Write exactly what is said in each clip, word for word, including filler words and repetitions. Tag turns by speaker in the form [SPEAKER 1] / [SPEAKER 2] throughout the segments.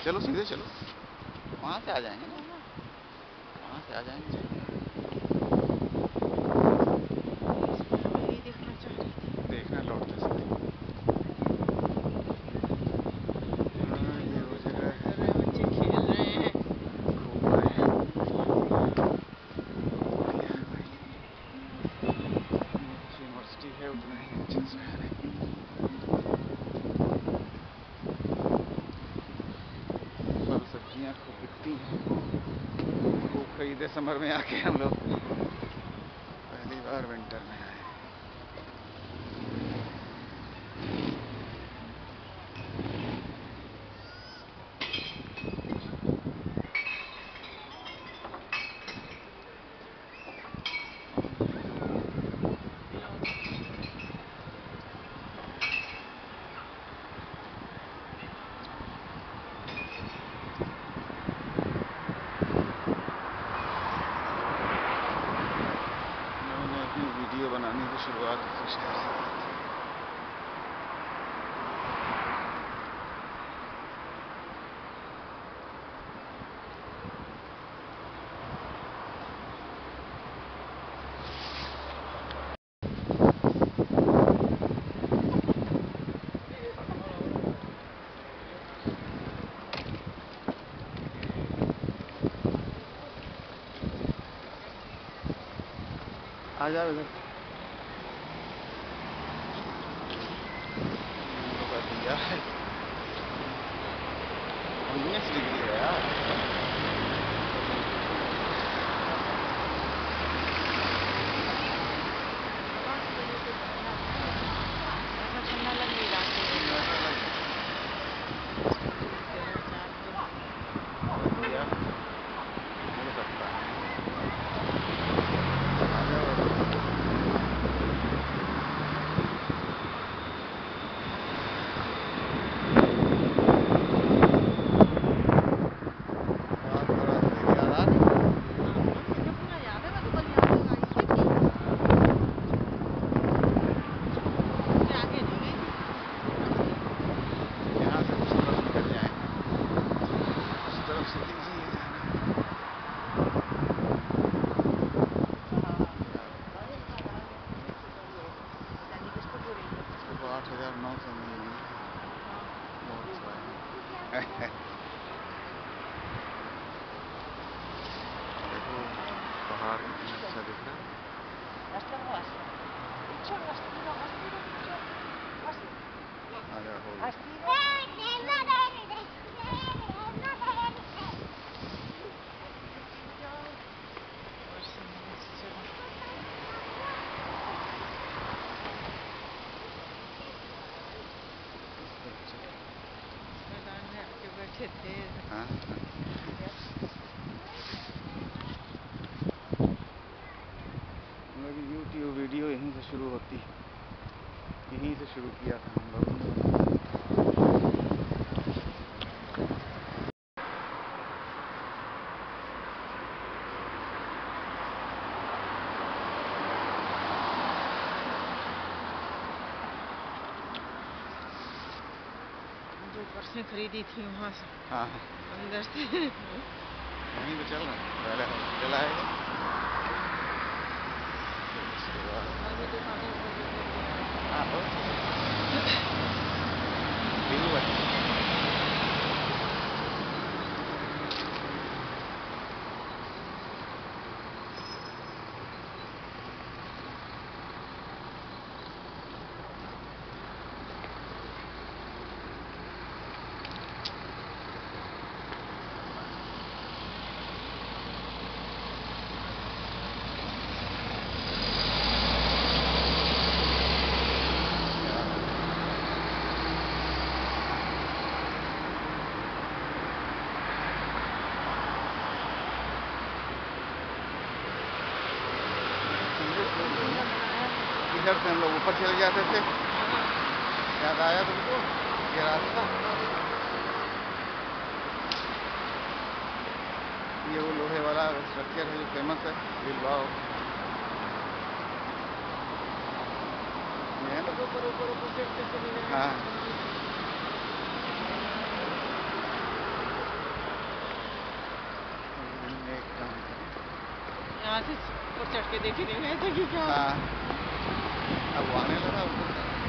[SPEAKER 1] चलो सीधे चलो, वहाँ से आ जाएंगे ना, वहाँ से आ जाएंगे। देखना लौटते समय। ये वो जगह है,
[SPEAKER 2] बच्चे खेल रहे हैं,
[SPEAKER 1] घूम रहे हैं। यूनिवर्सिटी है उतना ही अच्छा शहर है। फल सब्जियाँ खूब बिकती हैं, खूब खरीदे समर में आके हम लोग। पहली बार विंटर में आए। वीडियो बनाने की शुरुआत की शहर से। आ जाओ इधर। दिया है उन्नीस डिग्री है यार।
[SPEAKER 2] ठंडा लग नहीं रहा
[SPEAKER 1] हो सकता है। आठ हजार नौ सौ देखो पहाड़ कितना अच्छा दिख रहा है। आ जाओ हो गया।
[SPEAKER 2] के बैठे थे।
[SPEAKER 1] हाँ हम लोग यूट्यूब वीडियो यहीं से शुरू होती है, यहीं से शुरू किया था हम लोगों ने।
[SPEAKER 2] जो पर्सें खरीदी थी वहाँ से।
[SPEAKER 1] हाँ
[SPEAKER 2] अंदर से
[SPEAKER 1] वहीं पे चल रहे हैं, पहले हॉस्पिटल आएगा फिर उसके बाद
[SPEAKER 2] अभी दुकानें खोल दी थी।
[SPEAKER 1] हाँ तो व्यू अच्छा। इधर से हम लोग ऊपर चले जाते थे, याद आया तुमको ये रास्ता? ये वो लोहे वाला स्ट्रक्चर है जो फेमस है बिलबाओ। ये है ना
[SPEAKER 2] ऊपर ऊपर ऊपर देखते चले जाए।
[SPEAKER 1] हाँ
[SPEAKER 2] से ऊपर चढ़ के देख रहे हैं कि क्या।
[SPEAKER 1] हाँ, अब वो आने लगा ऊपर।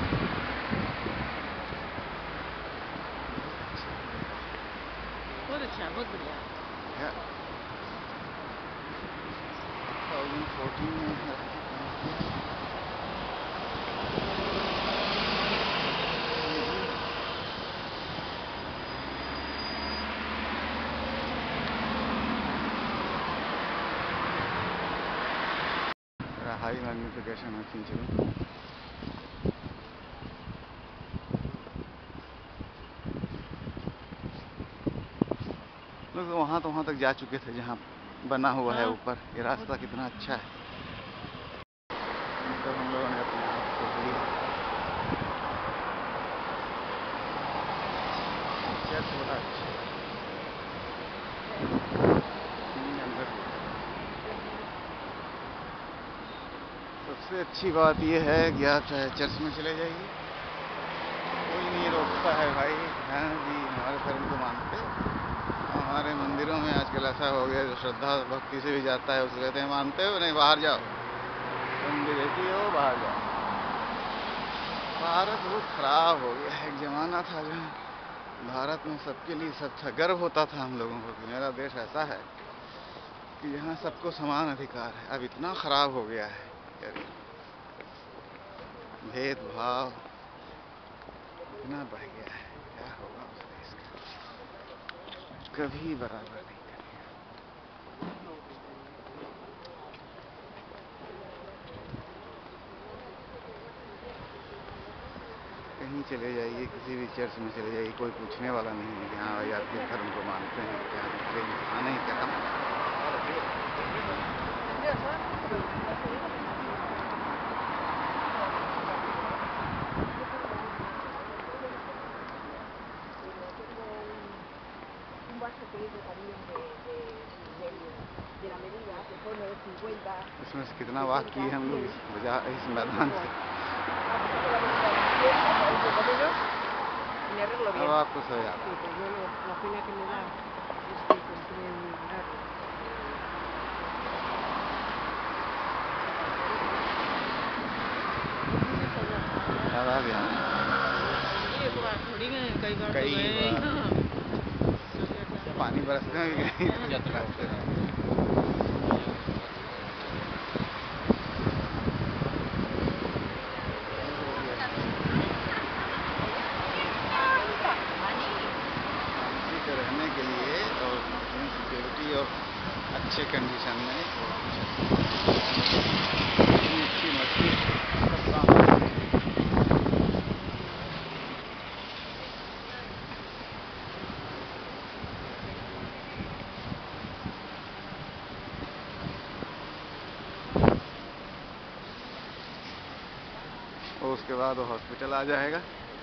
[SPEAKER 2] बहुत अच्छा, बहुत बढ़िया।
[SPEAKER 1] दो हज़ार चौदह में है। हाई मैग्निफिकेशन में खींच लूँ। लोग वहाँ तो वहाँ तक जा चुके थे जहाँ बना हुआ है ऊपर। ये रास्ता कितना अच्छा है। तो हम लोगों ने अपने आप को लिया। चर्च बड़ा अच्छा है। अंदर सबसे अच्छी बात यह है कि आप चाहे चर्च में चले जाइए, कोई नहीं रोकता है भाई। हाँ जी, हमारे धर्म को मानते। हमारे मंदिरों में आजकल ऐसा हो गया, जो श्रद्धा भक्ति से भी जाता है उसको कहते हैं मानते हो नहीं, बाहर जाओ, तुम भी देखी हो, बाहर जाओ। भारत बहुत खराब हो गया है। एक जमाना था जहाँ भारत में सबके लिए सब था, गर्व होता था हम लोगों को कि मेरा देश ऐसा है कि यहाँ सबको समान अधिकार है। अब इतना खराब हो गया है, भेदभाव इतना बढ़ गया है, क्या होगा उस देश का। कभी बराबर नहीं करेगा। कहीं चले जाइए, किसी भी चर्च में चले जाइए, कोई पूछने वाला नहीं है कि हाँ भाई आप किस धर्म को मानते हैं, क्या दूसरे इंसान ही क्या। इसमें से कितना वाक किए हम लोग इस वजह इस मैदान से। अब आपको सो जाता
[SPEAKER 2] कई बार
[SPEAKER 1] कई बार पानी बरसते हैं कहीं रास्ते में। रहने के लिए और सिक्योरिटी और अच्छे कंडीशन में अच्छी मछली सब काम। और उसके बाद वो हॉस्पिटल आ जाएगा।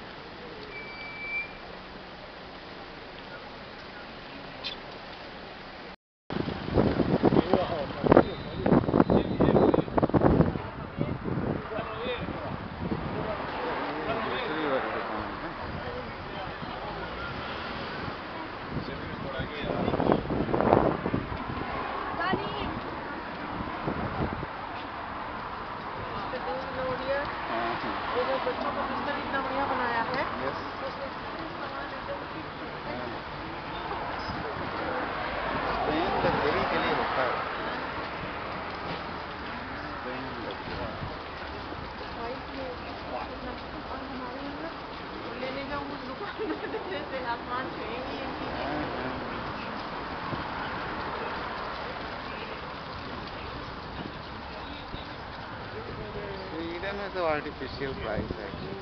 [SPEAKER 1] Sweden is an artificial price actually.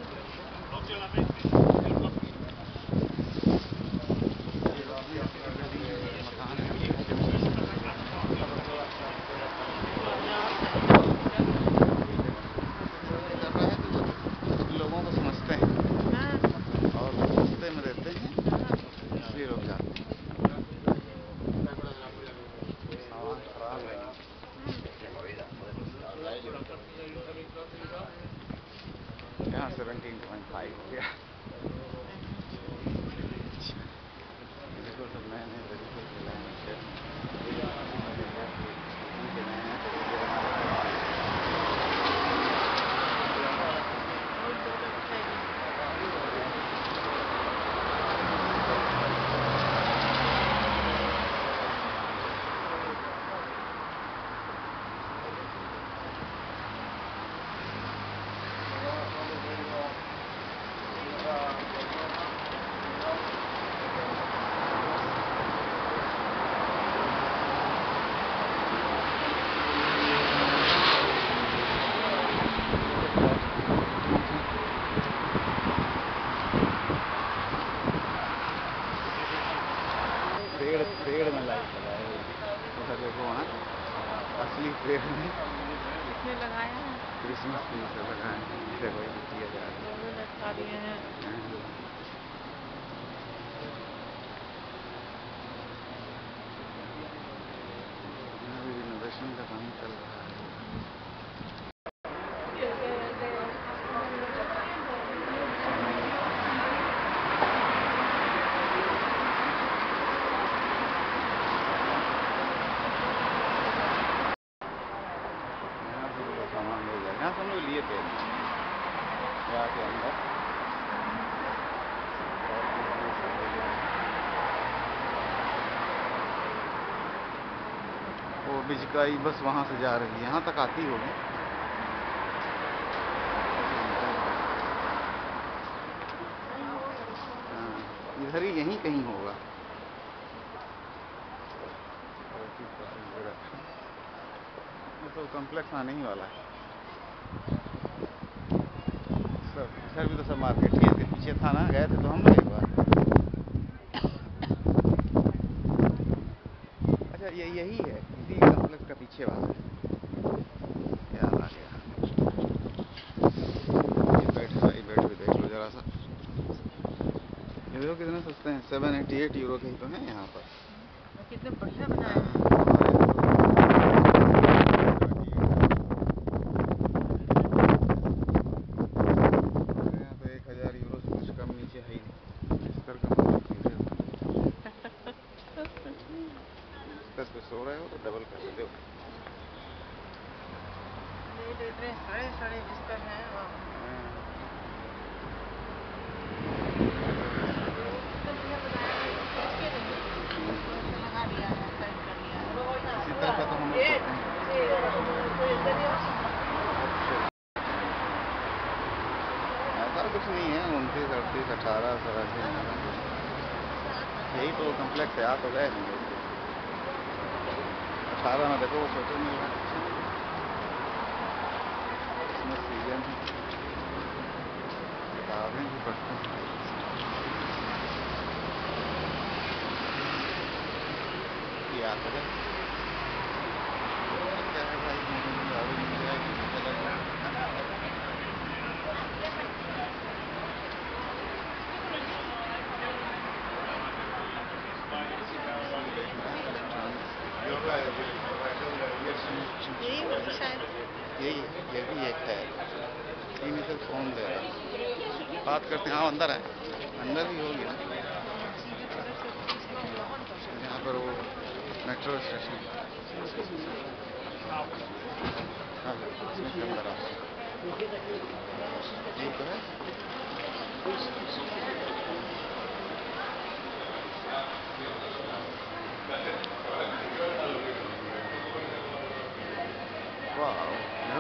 [SPEAKER 1] लोगों को समझते हैं और सस्ते में देते हैं, इसलिए लोग जाते हैं। सामान खराब है। पेड़ पेड़ में लाइट लगाए हुए हैं। उधर देखो वहाँ असली पेड़ में
[SPEAKER 2] किसने लगाया है?
[SPEAKER 1] क्रिसमस ट्री से लगाए हैं। देखो ये किया जा रहा
[SPEAKER 2] लोगों ने लटका दिए हैं।
[SPEAKER 1] है। अभी रिनोवेशन का काम चल रहा है। सामान ले जाए यहाँ से हम लोग लिए थे यहाँ के अंदर वो बिजकाई बस वहाँ से जा रही है, यहाँ तक आती होगी। हाँ इधर ही यहीं कहीं होगा। तो कॉम्प्लेक्स आने ही वाला है। सब इधर भी तो सब मार्केट ही है। पीछे था ना, गए थे तो हम लोग एक बार। अच्छा ये यही है, इसी कॉम्प्लेक्स का पीछे वाला है। याद आ गया। ये बेड है, ये बेड भी देख लो जरा सा। ये देखो कितने सस्ते हैं, सेवन एटी एट यूरो के ही तो हैं यहाँ पर।
[SPEAKER 2] कितने बढ़िया बनाए हैं। पे सो रहे हो तो डबल कर दे दो। इतने सड़े सड़े बिस्तर हैं। लगा दिया है, साइड कर दिया है।
[SPEAKER 1] इसी तरह का तो हम लोग सोते हैं। ऐसा कुछ नहीं है, उनतीस अड़तीस अठारह सौ ऐसे यही तो कम्प्लेक्स है। आ तो गए हम लोग अठारह में। देखो वो स्वेटर मिल रहा है, इसमें सीजन है, किताबें भी पढ़ते हैं। ये आता है क्या है भाई, किताबें मिल जाएगी
[SPEAKER 2] यही होगी शायद।
[SPEAKER 1] यही ये भी एक है। इसी में से फोन दे रहा, बात करते हैं। हाँ अंदर है, अंदर भी होगी ना यहाँ पर वो मेट्रो स्टेशन। हाँ इसमें से अंदर आता ये तो है। वाह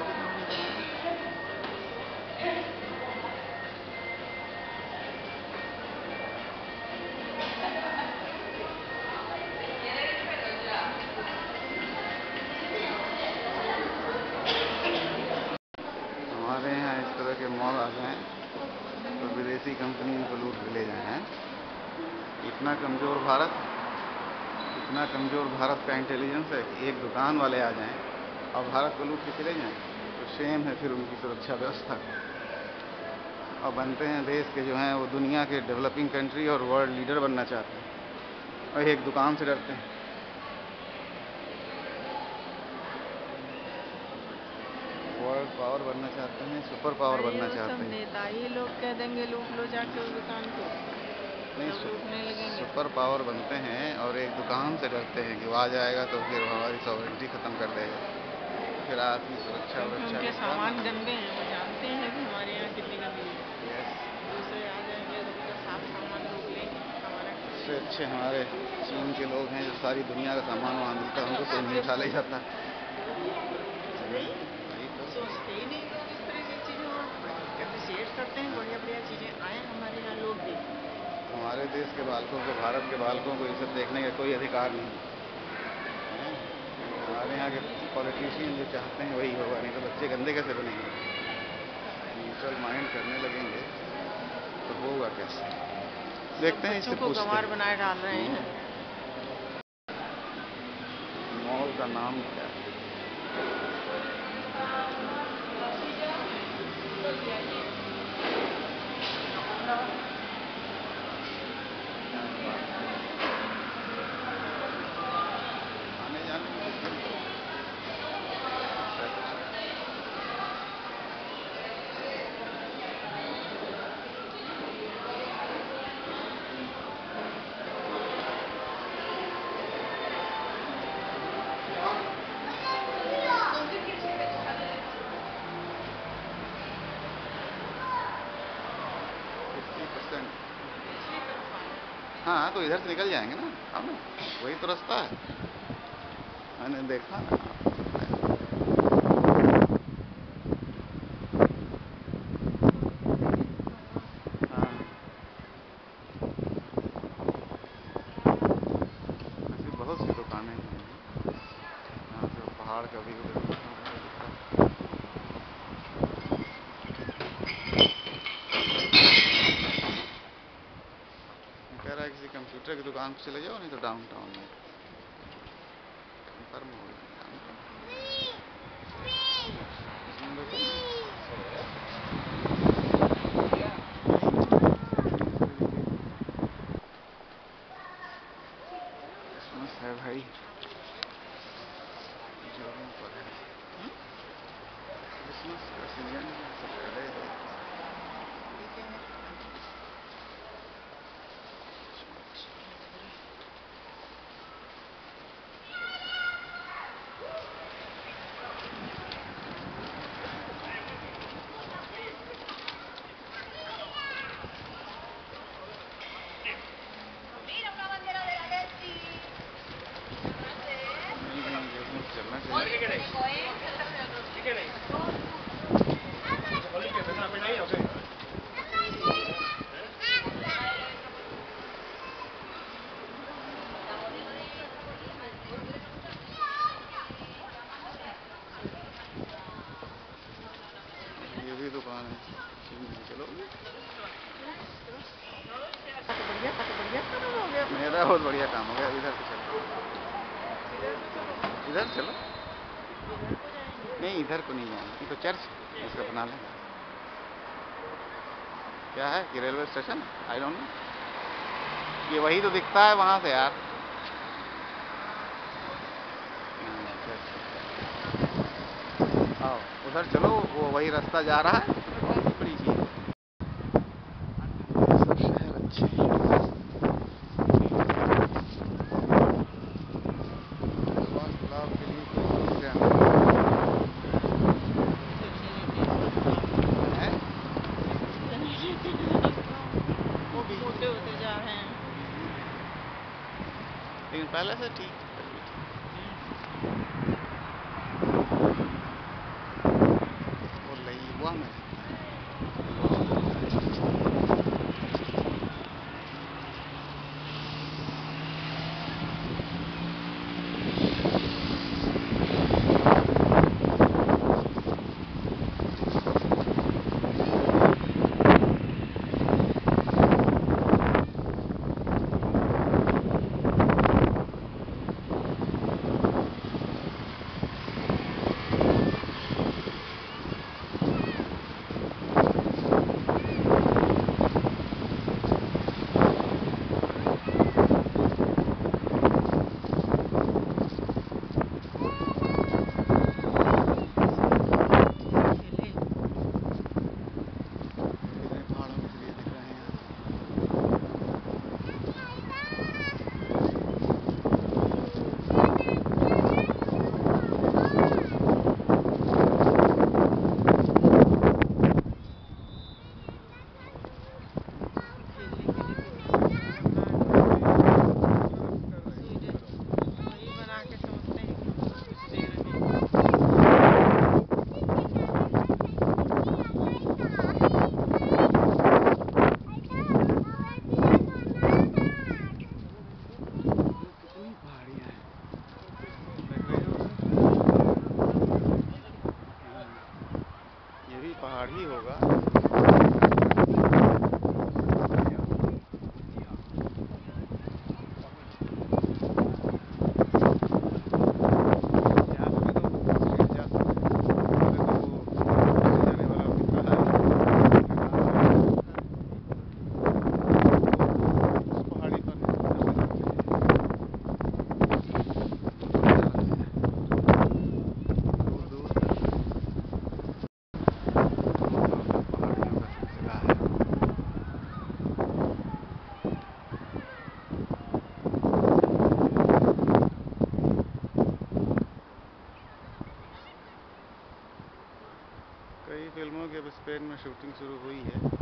[SPEAKER 1] हमारे यहाँ इस तरह के मॉल आ जाएं तो विदेशी कंपनी इनको लूट के ले जाए हैं। इतना कमज़ोर भारत, इतना कमज़ोर भारत का इंटेलिजेंस है कि एक दुकान वाले आ जाएं और भारत को लूट के चले जाएं तो शेम है फिर उनकी सुरक्षा व्यवस्था। और बनते हैं देश के जो हैं वो दुनिया के डेवलपिंग कंट्री और वर्ल्ड लीडर बनना चाहते हैं और एक दुकान से डरते हैं। वर्ल्ड पावर बनना चाहते हैं, सुपर पावर बनना चाहते हैं।
[SPEAKER 2] नेता ही लोग कह देंगे लूट लो जाके उस दुकान को,
[SPEAKER 1] नहीं
[SPEAKER 2] सब लूटने लगेंगे।
[SPEAKER 1] सुपर पावर बनते हैं और एक दुकान से डरते हैं कि वो आ जाएगा तो फिर हमारी सॉवरेंटी खत्म कर देगा, फिर आपकी सुरक्षा
[SPEAKER 2] उनके सामान गंदे हैं, वो जानते हैं कि हमारे यहाँ कितनी गंदगी है।
[SPEAKER 1] यस
[SPEAKER 2] दूसरे आ जाएंगे तो साफ सामान लूट लेंगे हमारा।
[SPEAKER 1] इससे अच्छे हमारे चीन के लोग हैं जो सारी दुनिया का सामान वहाँ मिलता है, उनको तो नहीं उठा ले जाता।
[SPEAKER 2] सोचते ही नहीं लोग इस तरह की चीजें और अप्रिशिएट करते हैं। बढ़िया बढ़िया चीजें आए हमारे यहाँ, लोग भी।
[SPEAKER 1] हमारे देश के बालकों को, भारत के बालकों को ये सब देखने का कोई अधिकार नहीं है। हमारे यहाँ के पॉलिटिशियन जो चाहते हैं वही होगा, नहीं तो बच्चे गंदे कैसे बनेंगे। न्यूट्रल माइंड करने लगेंगे तो होगा कैसे, देखते हैं इससे पूछते हैं।
[SPEAKER 2] गंवार बनाए डाल रहे हैं।
[SPEAKER 1] उसका नाम क्या है? आने जाने में कितने हाँ, तो इधर से निकल जाएंगे ना अब ना, वही तो रास्ता है, मैंने देखा ना। हाँ, ऐसी बहुत सी दुकानें हैं यहाँ पे, पहाड़ का व्यू देखो। कह रहा है किसी कंप्यूटर की दुकान पे चले जाओ, नहीं तो डाउनटाउन में कंफर्म हो गया। क्रिसमस है भाई, जोरों पर है। क्रिसमस का सीजन पहले है। चलना चाहिए। ये भी दुकान है, चलो मेरा बहुत बढ़िया काम हो गया। इधर से चलो, इधर चलो, नहीं इधर को नहीं जाएंगे, तो चर्च इसका बना लें। क्या है कि railway station, I don't know, ये वही तो दिखता है वहां से यार। आओ उधर चलो, वो वही रास्ता जा रहा है, बड़ी चीज। सब शहर अच्छे हैं। तालाब के लिए कोई समस्या नहीं है। वो भी
[SPEAKER 2] मोटे होते जा रहे हैं।
[SPEAKER 1] लेकिन पहले से ठीक वो लई हुआ में शूटिंग शुरू हुई है।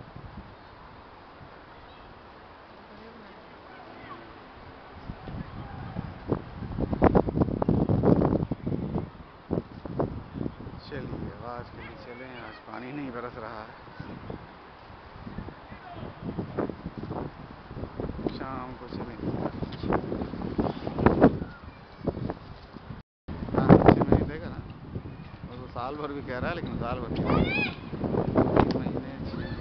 [SPEAKER 1] चलिए आज के लिए चलें, आज पानी नहीं बरस रहा है। शाम को चलेंगे। हाँ छः महीने देगा ना, और वो साल भर भी कह रहा है, लेकिन साल भर तीन महीने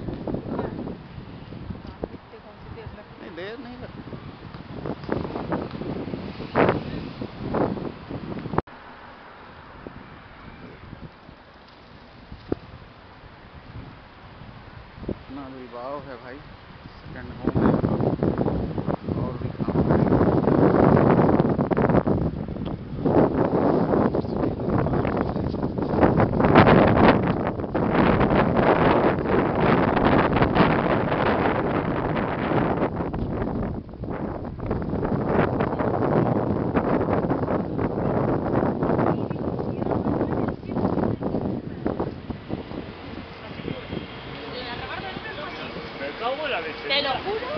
[SPEAKER 1] नहीं, देर नहीं लगती। अपना बिलबाओ है भाई, सेकंड होम है। और भी काम
[SPEAKER 2] te lo juro.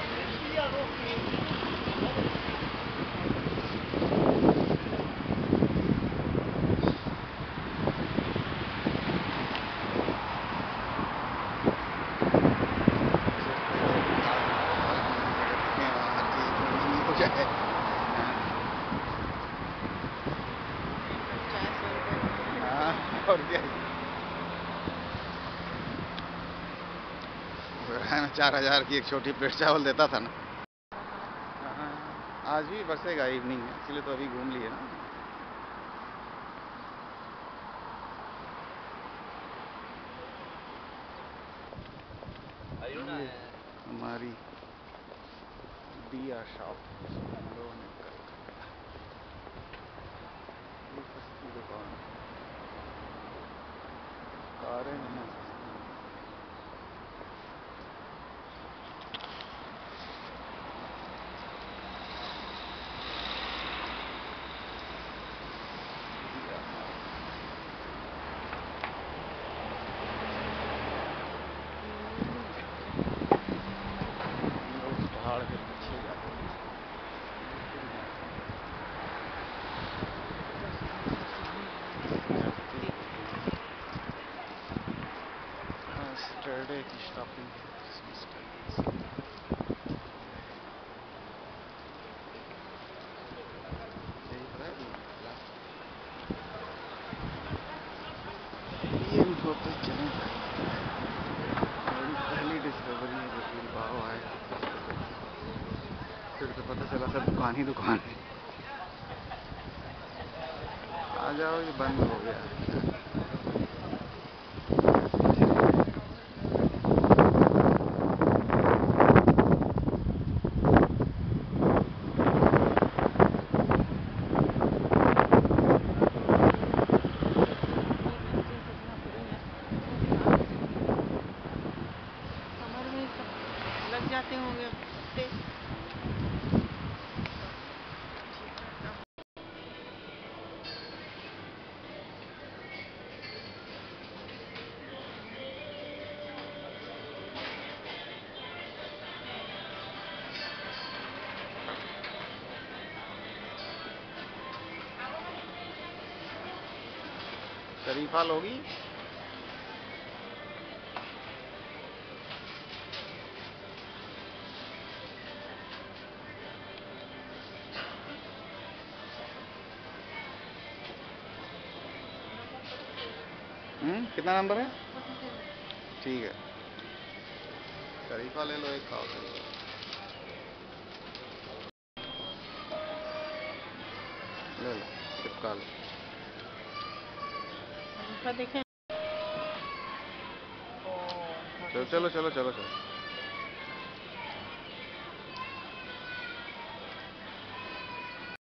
[SPEAKER 1] और क्या, मैं चार हजार की एक छोटी प्लेट चावल देता था ना। हाँ, आज भी बरसेगा, इवनिंग है, इसलिए तो अभी घूम लिए ना। ये हमारी दिया शॉप हम लोगों ने कर रखा है। ये सस्ती दुकान है, कारें जो हैं सस्ती हैं। दिया लोग पहाड़ के पीछे जाते हैं। सैटरडे की शॉपिंग है, ये उठोते चले भाई। मेरी पहली डिस्कवरी है जब बिलबाओ आए, फिर तो पता चला सब दुकान ही दुकान है। आ जाओ, ये बंद हो गया है।
[SPEAKER 2] लग जाते होंगे हफ्ते।
[SPEAKER 1] शरीफा लोगी? हम्म कितना नंबर है? ठीक है, शरीफा ले लो, एक खाओ शरीफा। ले लो, चिपका लो।
[SPEAKER 2] देखें।
[SPEAKER 1] चलो चलो चलो चलो चलो।